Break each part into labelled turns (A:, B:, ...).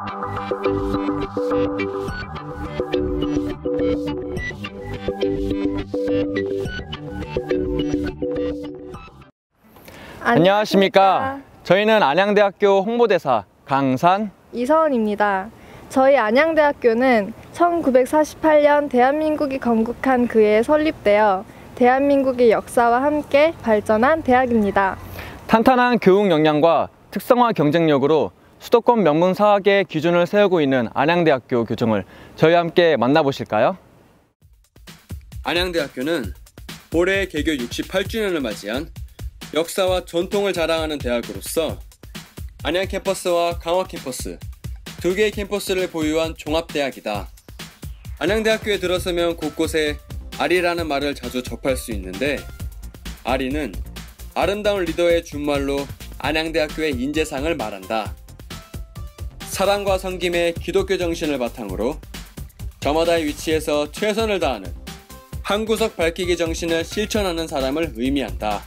A: 안녕하십니까. 저희는 안양대학교 홍보대사 강산
B: 이서은입니다. 저희 안양대학교는 1948년 대한민국이 건국한 그해에 설립되어 대한민국의 역사와 함께 발전한 대학입니다.
A: 탄탄한 교육 역량과 특성화 경쟁력으로 수도권 명문 사학의 기준을 세우고 있는 안양대학교 교정을 저희와 함께 만나보실까요?
C: 안양대학교는 올해 개교 68주년을 맞이한 역사와 전통을 자랑하는 대학으로서 안양 캠퍼스와 강화 캠퍼스 두 개의 캠퍼스를 보유한 종합대학이다. 안양대학교에 들어서면 곳곳에 아리라는 말을 자주 접할 수 있는데, 아리는 아름다운 리더의 준말로 안양대학교의 인재상을 말한다. 사랑과 섬김의 기독교 정신을 바탕으로 저마다의 위치에서 최선을 다하는 한 구석 밝히기 정신을 실천하는 사람을 의미한다.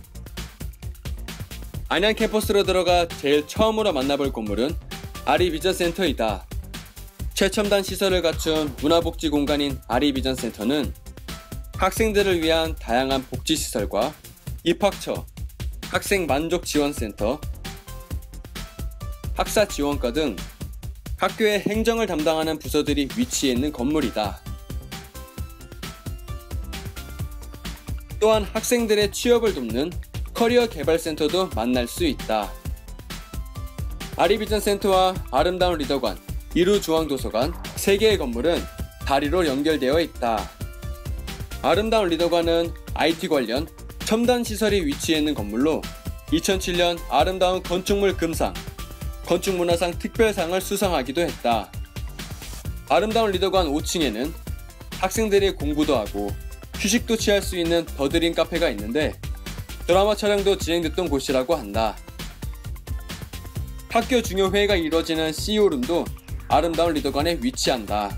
C: 안양 캠퍼스로 들어가 제일 처음으로 만나볼 건물은 아리비전센터이다. 최첨단 시설을 갖춘 문화복지 공간인 아리비전센터는 학생들을 위한 다양한 복지시설과 입학처, 학생 만족지원센터, 학사지원과 등 학교의 행정을 담당하는 부서들이 위치해 있는 건물이다. 또한 학생들의 취업을 돕는 커리어 개발센터도 만날 수 있다. 아리비전센터와 아름다운 리더관, 이루중앙도서관 3개의 건물은 다리로 연결되어 있다. 아름다운 리더관은 IT 관련 첨단 시설이 위치해 있는 건물로 2007년 아름다운 건축물 금상, 건축문화상 특별상을 수상하기도 했다. 아름다운 리더관 5층에는 학생들이 공부도 하고 휴식도 취할 수 있는 더드림 카페가 있는데 드라마 촬영도 진행됐던 곳이라고 한다. 학교 중요 회의가 이루어지는 CEO룸도 아름다운 리더관에 위치한다.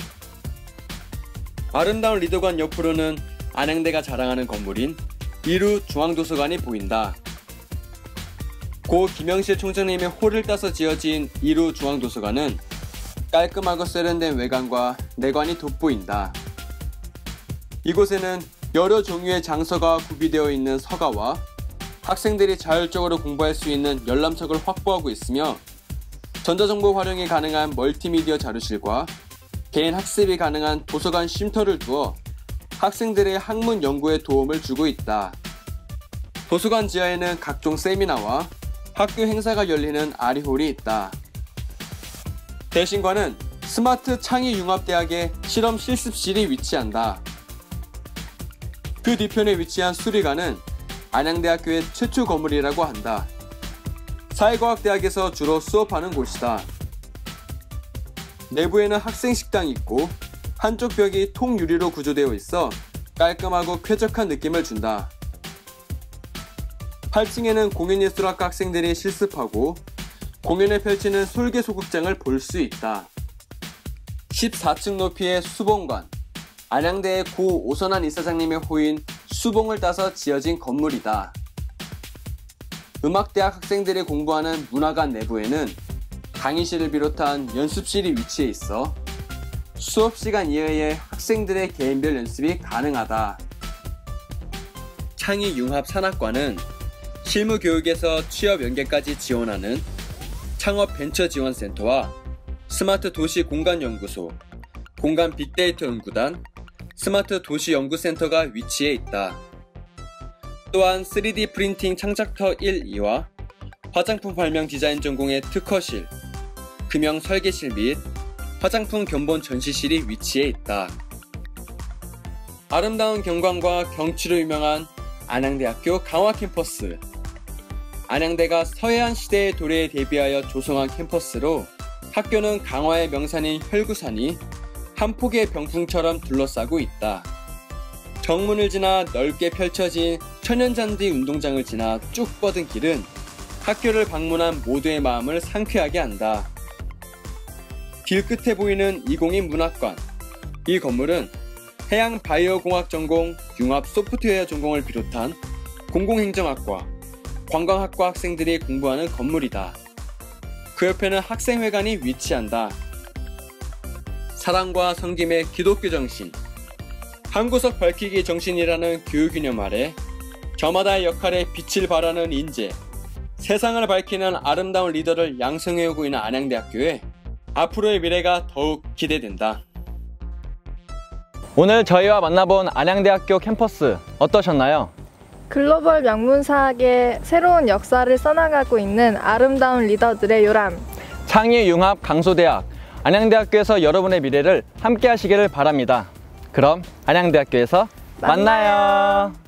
C: 아름다운 리더관 옆으로는 안양대가 자랑하는 건물인 이루중앙도서관이 보인다. 고 김영실 총장님의 호를 따서 지어진 이루중앙도서관은 깔끔하고 세련된 외관과 내관이 돋보인다. 이곳에는 여러 종류의 장서가 구비되어 있는 서가와 학생들이 자율적으로 공부할 수 있는 열람석을 확보하고 있으며 전자정보 활용이 가능한 멀티미디어 자료실과 개인 학습이 가능한 도서관 쉼터를 두어 학생들의 학문 연구에 도움을 주고 있다. 도서관 지하에는 각종 세미나와 학교 행사가 열리는 아리홀이 있다. 대신관은 스마트 창의융합대학의 실험 실습실이 위치한다. 그 뒤편에 위치한 수리관은 안양대학교의 최초 건물이라고 한다. 사회과학대학에서 주로 수업하는 곳이다. 내부에는 학생식당이 있고 한쪽 벽이 통유리로 구조되어 있어 깔끔하고 쾌적한 느낌을 준다. 8층에는 공연예술학과 학생들이 실습하고 공연을 펼치는 솔개소극장을 볼 수 있다. 14층 높이의 수봉관, 안양대의 고 오선환 이사장님의 호인 수봉을 따서 지어진 건물이다. 음악대학 학생들이 공부하는 문화관 내부에는 강의실을 비롯한 연습실이 위치해 있어 수업시간 이외에 학생들의 개인별 연습이 가능하다. 창의융합산학과는 실무교육에서 취업 연계까지 지원하는 창업벤처지원센터와 스마트 도시 공간연구소, 공간 빅데이터 연구단, 스마트 도시 연구센터가 위치해 있다. 또한 3D 프린팅 창작터 1, 2와 화장품 발명 디자인 전공의 특허실, 금형 설계실 및 화장품 견본 전시실이 위치해 있다. 아름다운 경관과 경치로 유명한 안양대학교 강화 캠퍼스. 안양대가 서해안 시대의 도래에 대비하여 조성한 캠퍼스로 학교는 강화의 명산인 혈구산이 한 폭의 병풍처럼 둘러싸고 있다. 정문을 지나 넓게 펼쳐진 천연잔디 운동장을 지나 쭉 뻗은 길은 학교를 방문한 모두의 마음을 상쾌하게 한다. 길 끝에 보이는 202 문학관. 이 건물은 해양 바이오공학 전공, 융합 소프트웨어 전공을 비롯한 공공행정학과, 관광학과 학생들이 공부하는 건물이다. 그 옆에는 학생회관이 위치한다. 사랑과 섬김의 기독교 정신, 한 구석 밝히기 정신이라는 교육이념 아래 저마다의 역할에 빛을 발하는 인재, 세상을 밝히는 아름다운 리더를 양성해오고 있는 안양대학교에 앞으로의 미래가 더욱 기대된다.
A: 오늘 저희와 만나본 안양대학교 캠퍼스 어떠셨나요?
B: 글로벌 명문사학의 새로운 역사를 써나가고 있는 아름다운 리더들의 요람.
A: 창의 융합 강소대학 안양대학교에서 여러분의 미래를 함께 하시기를 바랍니다. 그럼 안양대학교에서 만나요.